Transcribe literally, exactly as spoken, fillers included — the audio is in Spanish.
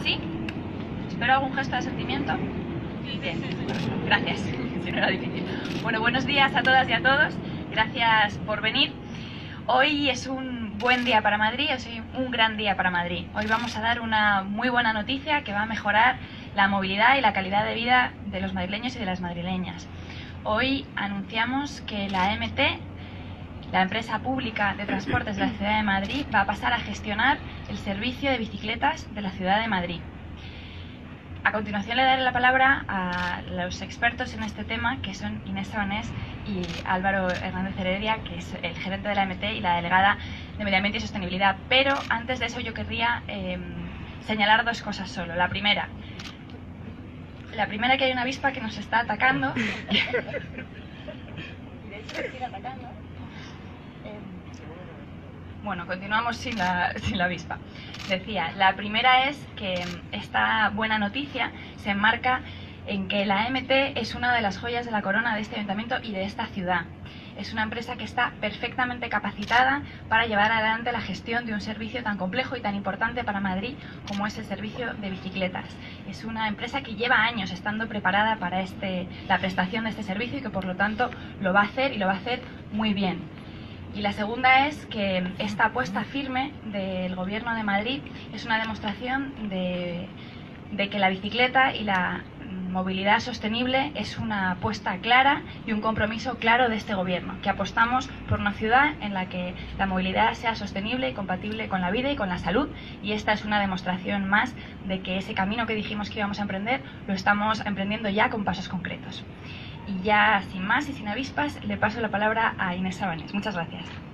¿Sí? ¿Espero algún gesto de sentimiento? Bien, gracias. Si no era difícil. Bueno, buenos días a todas y a todos. Gracias por venir. Hoy es un buen día para Madrid, es un gran día para Madrid. Hoy vamos a dar una muy buena noticia que va a mejorar la movilidad y la calidad de vida de los madrileños y de las madrileñas. Hoy anunciamos que la M T, la empresa pública de transportes de la Ciudad de Madrid, va a pasar a gestionar el servicio de bicicletas de la Ciudad de Madrid. A continuación le daré la palabra a los expertos en este tema, que son Inés Sabanés y Álvaro Hernández Heredia, que es el gerente de la M T y la delegada de Medio Ambiente y Sostenibilidad. Pero antes de eso yo querría eh, señalar dos cosas solo. La primera, la primera que hay una avispa que nos está atacando. De hecho, sigue atacando. Bueno, continuamos sin la, sin la avispa. Decía, la primera es que esta buena noticia se enmarca en que la M T es una de las joyas de la corona de este ayuntamiento y de esta ciudad. Es una empresa que está perfectamente capacitada para llevar adelante la gestión de un servicio tan complejo y tan importante para Madrid como es el servicio de bicicletas. Es una empresa que lleva años estando preparada para este, la prestación de este servicio y que por lo tanto lo va a hacer y lo va a hacer muy bien. Y la segunda es que esta apuesta firme del Gobierno de Madrid es una demostración de, de que la bicicleta y la movilidad sostenible es una apuesta clara y un compromiso claro de este Gobierno, que apostamos por una ciudad en la que la movilidad sea sostenible y compatible con la vida y con la salud, y esta es una demostración más de que ese camino que dijimos que íbamos a emprender lo estamos emprendiendo ya con pasos concretos. Y ya sin más y sin avispas, le paso la palabra a Inés Sabanés. Muchas gracias.